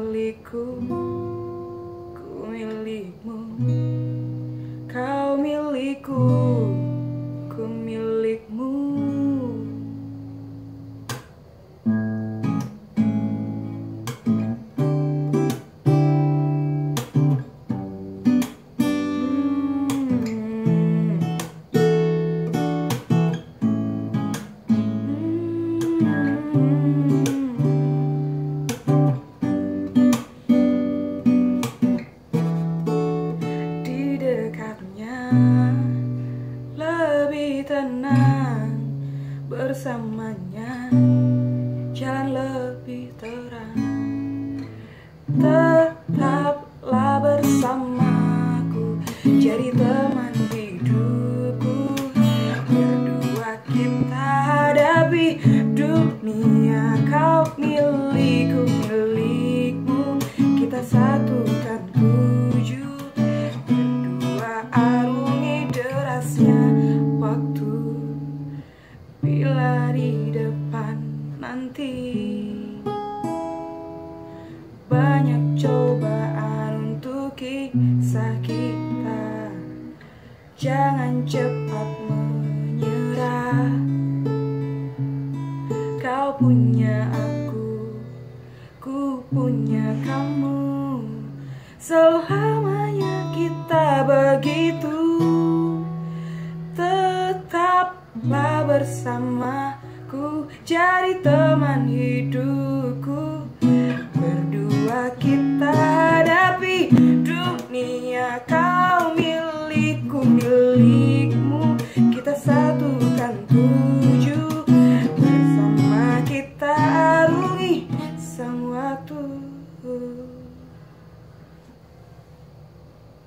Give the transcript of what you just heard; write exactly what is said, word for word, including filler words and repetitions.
milikku, ku milikmu. Kau milikku, ku milikmu. Lebih tenang bersamanya, jalan lebih terang. Tetaplah bersamaku, jadi teman hidupku. Berdua kita hadapi dunia. Kau milikku, milikmu. Kita satukan tujuh. Berdua arungi derasnya waktu. Bila di depan nanti banyak cobaan untuk kisah kita, jangan cepat menyerah. Kau punya aku, ku punya kamu. Selamanya kita begitu. Tetaplah bersamaku, jadi teman hidupku. Berdua kita hadapi dunia. Kau milikku, milikmu. Kita satukan tujuh. Bersama kita arungi sang waktu.